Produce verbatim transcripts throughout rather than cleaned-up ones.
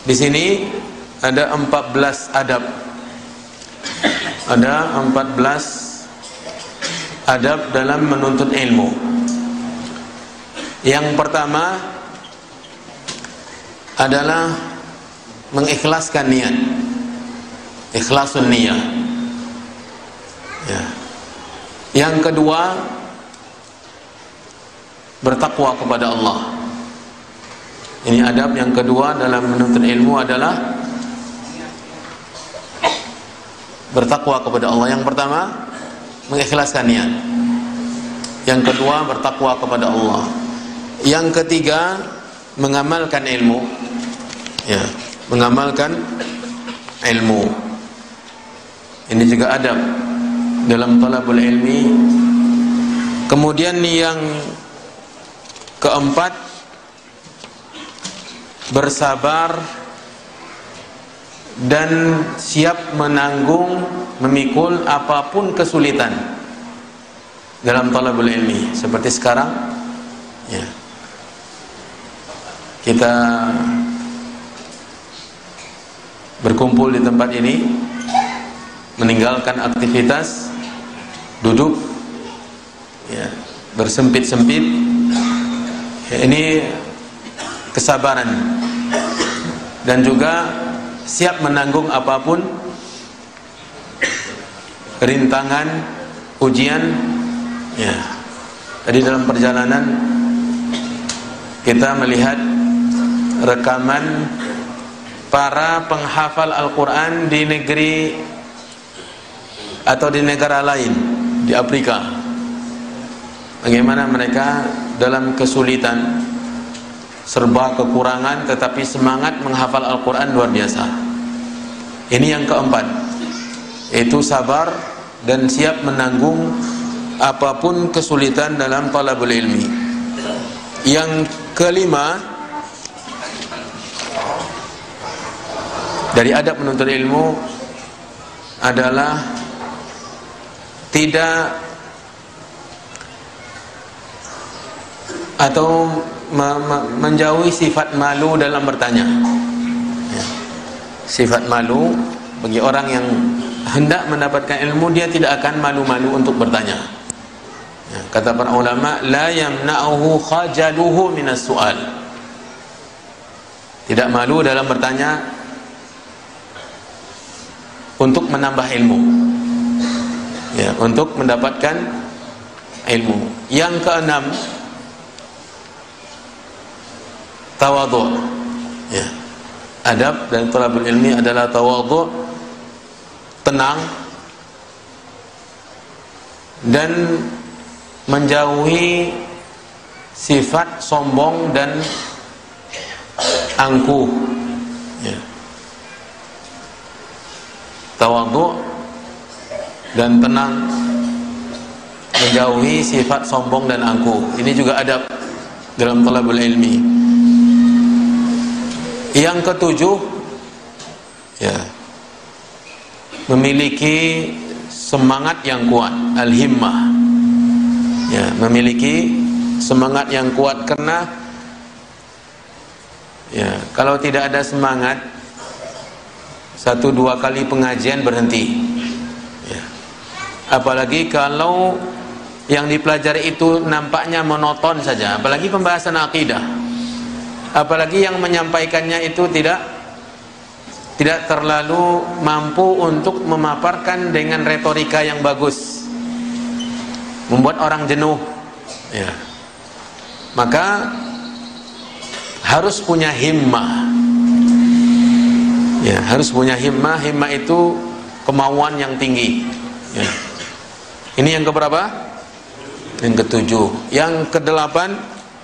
Di sini ada empat belas adab. Ada empat belas adab dalam menuntut ilmu. Yang pertama adalah mengikhlaskan niat. Ikhlasun niyah. Ya. Yang kedua, bertakwa kepada Allah. Ini adab yang kedua dalam menuntut ilmu adalah bertakwa kepada Allah. Yang pertama, mengikhlaskan niat. Yang kedua, bertakwa kepada Allah. Yang ketiga, mengamalkan ilmu. Ya, mengamalkan ilmu. Ini juga adab dalam talabul ilmi. Kemudian yang keempat, bersabar dan siap menanggung, memikul apapun kesulitan dalam talabul ilmi. Seperti sekarang, ya, kita berkumpul di tempat ini, meninggalkan aktivitas, duduk, ya, bersempit-sempit. Ya, ini kesabaran dan juga siap menanggung apapun rintangan, ujian. Ya, tadi dalam perjalanan kita melihat rekaman para penghafal Al-Quran di negeri atau di negara lain, di Afrika. Bagaimana mereka dalam kesulitan, serba kekurangan, tetapi semangat menghafal Al-Quran luar biasa. Ini yang keempat, yaitu sabar dan siap menanggung apapun kesulitan dalam talabul ilmi. Yang kelima, dari adab menuntut ilmu adalah tidak atau me me menjauhi sifat malu dalam bertanya. Ya. Sifat malu bagi orang yang hendak mendapatkan ilmu, dia tidak akan malu-malu untuk bertanya. Ya. Kata para ulama, la yamna'uhu khajaluhu minas su'al. Tidak malu dalam bertanya untuk menambah ilmu, ya, untuk mendapatkan ilmu. Yang keenam, tawadhu. Ya. Adab dan talabul ilmi adalah tawadhu, tenang dan menjauhi sifat sombong dan angkuh. Ya. Tawadhu dan tenang, menjauhi sifat sombong dan angkuh. Ini juga adab dalam talabul ilmi. Yang ketujuh, ya, memiliki semangat yang kuat, al-himmah. Ya, memiliki semangat yang kuat, karena ya, kalau tidak ada semangat, satu dua kali pengajian berhenti. Ya. Apalagi kalau yang dipelajari itu nampaknya monoton saja, apalagi pembahasan akidah. Apalagi yang menyampaikannya itu tidak tidak terlalu mampu untuk memaparkan dengan retorika yang bagus, membuat orang jenuh. Ya. Maka harus punya himmah. Ya, harus punya himmah. Himmah itu kemauan yang tinggi. Ya. Ini yang keberapa? Yang ketujuh. Yang kedelapan,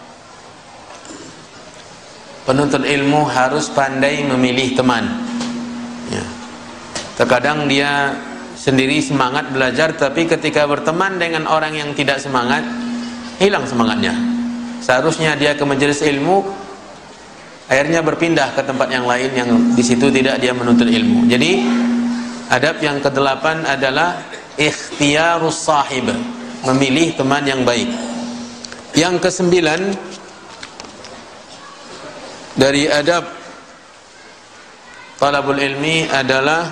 penuntut ilmu harus pandai memilih teman. Ya. Terkadang dia sendiri semangat belajar, tapi ketika berteman dengan orang yang tidak semangat, hilang semangatnya. Seharusnya dia ke majelis ilmu, akhirnya berpindah ke tempat yang lain yang di situ tidak dia menuntut ilmu. Jadi adab yang kedelapan adalah ikhtiyarus sahib, memilih teman yang baik. Yang kesembilan dari adab talabul ilmi adalah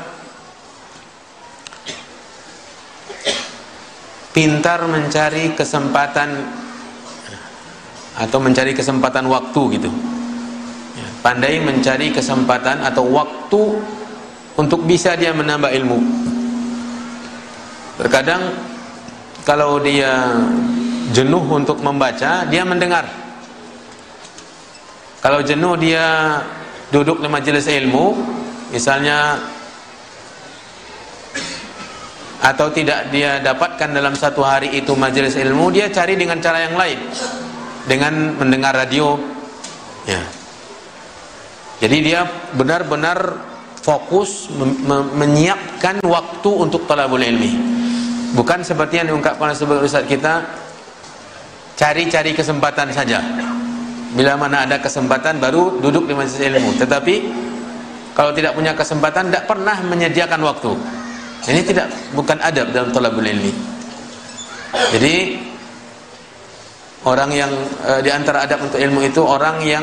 pintar mencari kesempatan atau mencari kesempatan waktu gitu. Pandai mencari kesempatan atau waktu untuk bisa dia menambah ilmu. Terkadang kalau dia jenuh untuk membaca, dia mendengar. Kalau jenuh dia duduk di majelis ilmu, misalnya, atau tidak dia dapatkan dalam satu hari itu majelis ilmu, dia cari dengan cara yang lain, dengan mendengar radio, ya. Jadi dia benar-benar fokus menyiapkan waktu untuk talabul ilmi. Bukan seperti yang diungkapkan oleh sebagian ustaz kita, cari-cari kesempatan saja. Bila mana ada kesempatan baru duduk di majelis ilmu. Tetapi kalau tidak punya kesempatan, tidak pernah menyediakan waktu. Ini tidak, bukan adab dalam talabul ilmi. Jadi orang yang e, di antara adab untuk ilmu itu orang yang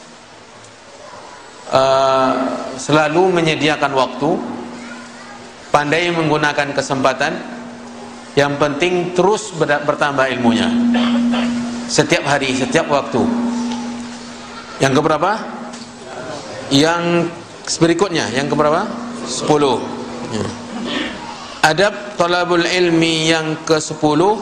e, selalu menyediakan waktu, pandai menggunakan kesempatan. Yang penting terus bertambah ilmunya setiap hari, setiap waktu. Yang keberapa? Yang berikutnya, yang keberapa? sepuluh. Ya. Adab talabul ilmi yang ke sepuluh,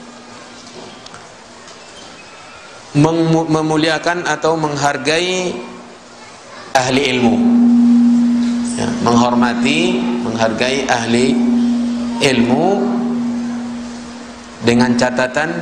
memuliakan atau menghargai ahli ilmu, ya, menghormati, menghargai ahli ilmu, dengan catatan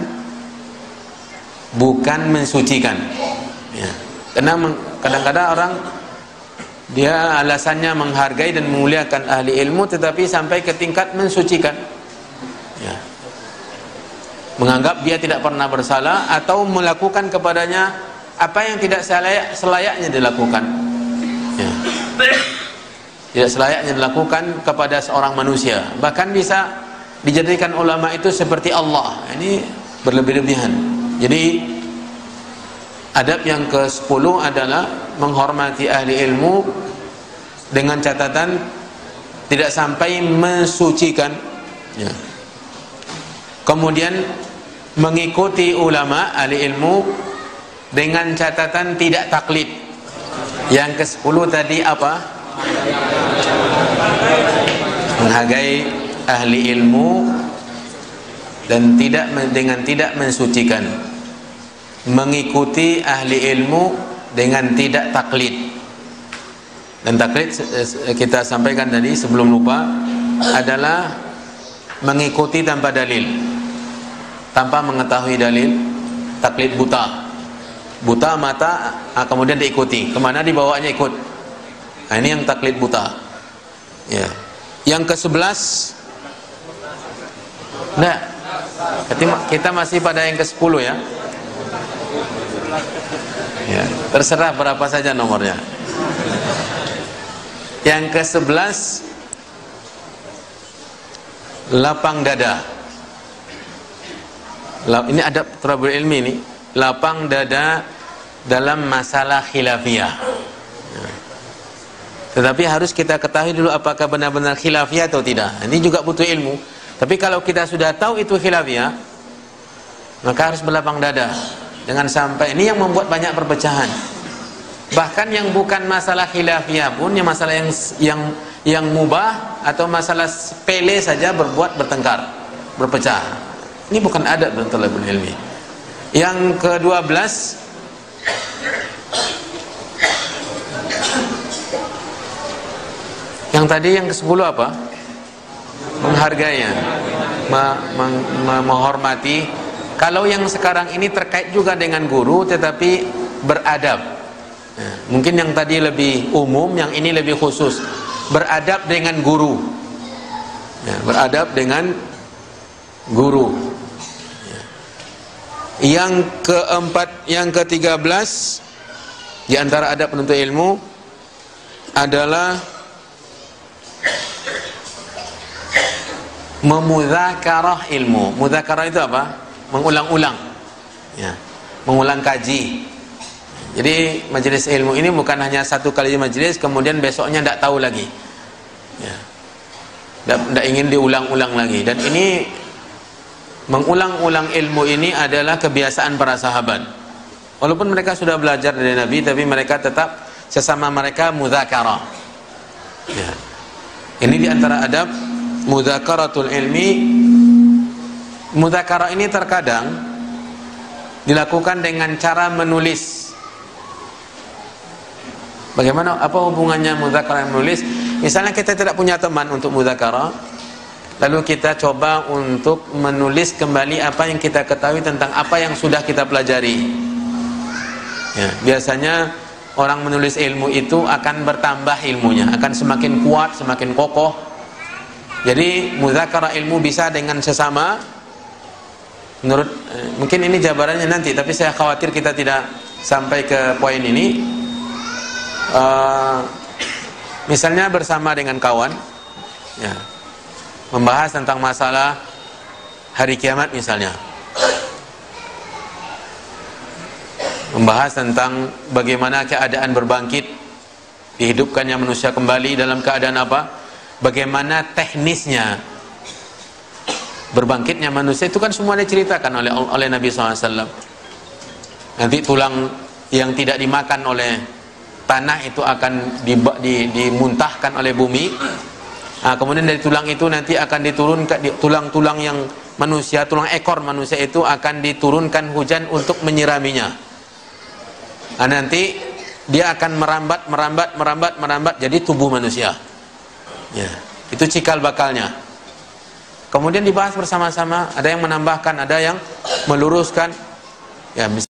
bukan mensucikan, ya. Karena kadang-kadang orang dia alasannya menghargai dan memuliakan ahli ilmu, tetapi sampai ke tingkat mensucikan, ya. Menganggap dia tidak pernah bersalah atau melakukan kepadanya apa yang tidak selayak, selayaknya dilakukan, ya. Tidak selayaknya dilakukan kepada seorang manusia. Bahkan bisa dijadikan ulama itu seperti Allah. Ini berlebih-lebihan. Jadi adab yang ke sepuluh adalah menghormati ahli ilmu dengan catatan tidak sampai mensucikan, ya. Kemudian mengikuti ulama ahli ilmu dengan catatan tidak taklid. Yang ke sepuluh tadi apa? Menghargai ahli ilmu dan tidak dengan tidak mensucikan, mengikuti ahli ilmu dengan tidak taklid. Dan taklid kita sampaikan tadi sebelum lupa adalah mengikuti tanpa dalil, tanpa mengetahui dalil, taklid buta, buta mata, kemudian diikuti, kemana dibawanya ikut. Nah, ini yang taklid buta, ya. Yang ke sebelas, nah, kita masih pada yang ke sepuluh, ya. Ya, terserah berapa saja nomornya. Yang ke sebelas, lapang dada. Ini adab talabul ilmi ini, lapang dada dalam masalah khilafiyah. Tetapi harus kita ketahui dulu apakah benar-benar khilafiyah atau tidak. Ini juga butuh ilmu. Tapi kalau kita sudah tahu itu khilafiyah, maka harus berlapang dada. Jangan sampai, ini yang membuat banyak perpecahan. Bahkan yang bukan masalah khilafiyah pun, yang masalah yang yang yang mubah atau masalah sepele saja berbuat bertengkar, berpecah. Ini bukan adab dalam talabul ilmi. Yang kedua belas, yang tadi yang ke sepuluh apa? Menghargainya, menghormati. Kalau yang sekarang ini terkait juga dengan guru, tetapi beradab. Ya, mungkin yang tadi lebih umum, yang ini lebih khusus. Beradab dengan guru, ya, beradab dengan guru. Ya. Yang keempat, yang ke tiga belas di antara adab penuntut ilmu adalah memudzakarah ilmu. Mudzakarah itu apa? Mengulang-ulang, ya, mengulang kaji. Jadi majelis ilmu ini bukan hanya satu kali majelis kemudian besoknya tidak tahu lagi. Ya. Tidak ingin diulang-ulang lagi. Dan ini mengulang-ulang ilmu ini adalah kebiasaan para sahabat. Walaupun mereka sudah belajar dari Nabi, tapi mereka tetap sesama mereka mudzakarah. Ya. Ini diantara adab mudzakaratul ilmi. Mudzakarah ini terkadang dilakukan dengan cara menulis. Bagaimana, apa hubungannya mudzakarah dan menulis? Misalnya kita tidak punya teman untuk mudzakarah, lalu kita coba untuk menulis kembali apa yang kita ketahui tentang apa yang sudah kita pelajari. Ya, biasanya orang menulis ilmu itu akan bertambah ilmunya, akan semakin kuat, semakin kokoh. Jadi mudzakarah ilmu bisa dengan sesama. Menurut eh, mungkin ini jabarannya nanti, tapi saya khawatir kita tidak sampai ke poin ini. Uh, misalnya bersama dengan kawan, ya, membahas tentang masalah hari kiamat misalnya, membahas tentang bagaimana keadaan berbangkit, dihidupkannya manusia kembali dalam keadaan apa, bagaimana teknisnya berbangkitnya manusia, itu kan semua diceritakan oleh oleh Nabi shallallahu alaihi wasallam. Nanti tulang yang tidak dimakan oleh tanah itu akan di, di, dimuntahkan oleh bumi. Nah, kemudian dari tulang itu nanti akan diturunkan tulang-tulang yang manusia, tulang ekor manusia itu akan diturunkan hujan untuk menyiraminya. Nah, nanti dia akan merambat, merambat, merambat, merambat jadi tubuh manusia. Ya, itu cikal bakalnya. Kemudian dibahas bersama-sama, ada yang menambahkan, ada yang meluruskan. Ya, misalnya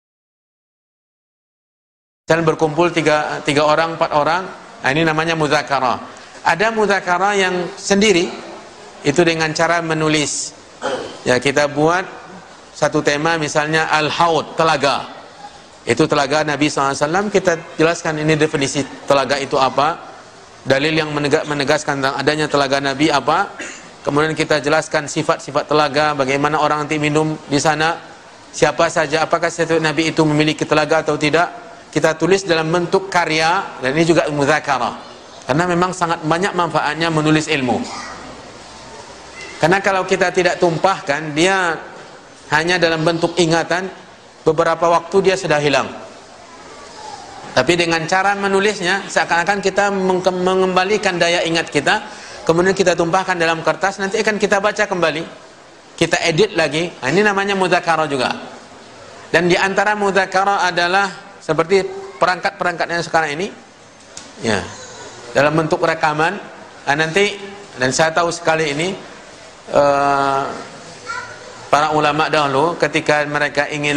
berkumpul tiga, tiga orang, empat orang, nah ini namanya mudzakarah. Ada mudzakarah yang sendiri, itu dengan cara menulis. Ya, kita buat satu tema misalnya al-haud, telaga. Itu telaga Nabi shallallahu alaihi wasallam, kita jelaskan ini definisi telaga itu apa, dalil yang menegaskan tentang adanya telaga Nabi apa, kemudian kita jelaskan sifat-sifat telaga, bagaimana orang nanti minum di sana, siapa saja, apakah setiap Nabi itu memiliki telaga atau tidak. Kita tulis dalam bentuk karya, dan ini juga mudzakarah. Karena memang sangat banyak manfaatnya menulis ilmu. Karena kalau kita tidak tumpahkan, dia hanya dalam bentuk ingatan, beberapa waktu dia sudah hilang. Tapi dengan cara menulisnya, seakan-akan kita mengembalikan daya ingat kita, kemudian kita tumpahkan dalam kertas, nanti akan kita baca kembali, kita edit lagi. Nah, ini namanya mudzakarah juga. Dan di antara mudzakarah adalah seperti perangkat-perangkat yang sekarang ini, ya, dalam bentuk rekaman. Nah, nanti, dan saya tahu sekali ini, uh, para ulama dahulu ketika mereka ingin,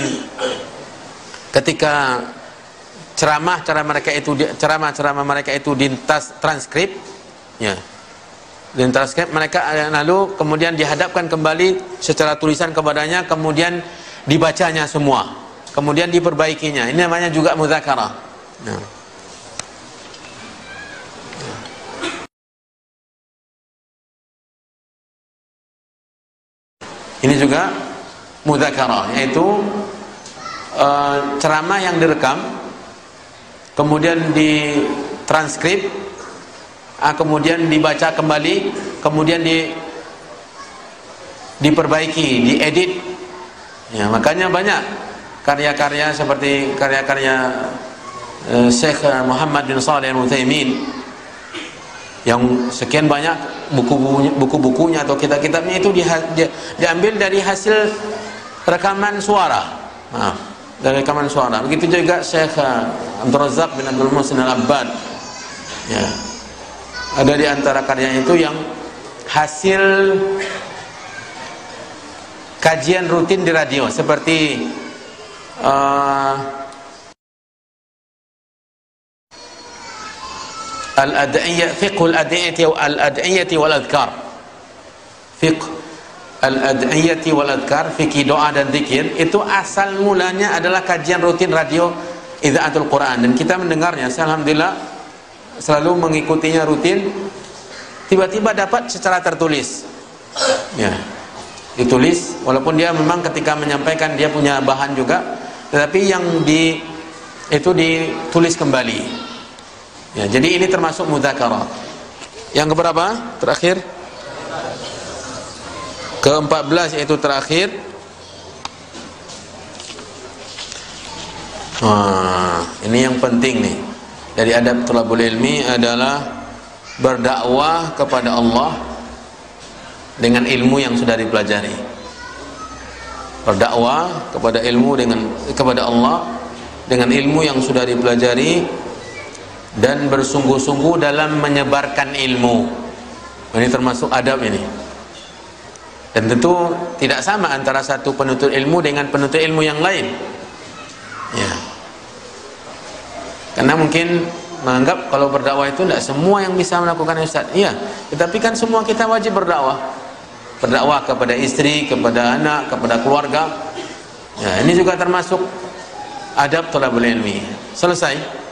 ketika ceramah cara mereka itu ceramah-ceramah mereka itu dintas transkrip, ya, dintranskrip mereka, lalu kemudian dihadapkan kembali secara tulisan kepadanya, kemudian dibacanya semua, kemudian diperbaikinya. Ini namanya juga mudzakarah. Nah. Ini juga mudzakarah, yaitu uh, ceramah yang direkam, kemudian ditranskrip, uh, kemudian dibaca kembali, kemudian di diperbaiki, diedit. Ya, makanya banyak karya-karya seperti karya-karya uh, Syekh Muhammad bin Shalih Al-Utsaimin yang sekian banyak buku-bukunya atau kitab-kitabnya itu di, di, diambil dari hasil rekaman suara. Nah, dari rekaman suara. Begitu juga Syekh Abdul Razak bin Abdul Muhsin Al-Abbad. Ya. Ada di antara karyanya itu yang hasil kajian rutin di radio, seperti Uh, al-ad'iyah, fiqhul ad'iyati al-ad'iyati wal adhkar. Fiqh al-ad'iyati wal adhkar, fikih doa dan zikir, itu asal mulanya adalah kajian rutin radio Idzaatul Quran, dan kita mendengarnya. Saya alhamdulillah selalu mengikutinya rutin. Tiba-tiba dapat secara tertulis. Ya. Ditulis, walaupun dia memang ketika menyampaikan dia punya bahan juga, tetapi yang di itu ditulis kembali. Ya, jadi ini termasuk mudzakarah. Yang keberapa? Terakhir? Keempat belas yaitu terakhir. Wah, ini yang penting nih. Dari adab thalabul ilmi adalah berdakwah kepada Allah dengan ilmu yang sudah dipelajari. Berdakwah kepada ilmu dengan kepada Allah dengan ilmu yang sudah dipelajari dan bersungguh-sungguh dalam menyebarkan ilmu. Ini termasuk adab ini. Dan tentu tidak sama antara satu penuntut ilmu dengan penuntut ilmu yang lain. Ya. Karena mungkin menganggap kalau berdakwah itu tidak semua yang bisa melakukan Ustaz. Iya, tetapi kan semua kita wajib berdakwah. Berdakwah kepada istri, kepada anak, kepada keluarga. Ya, ini juga termasuk adab thalabul ilmi. Selesai.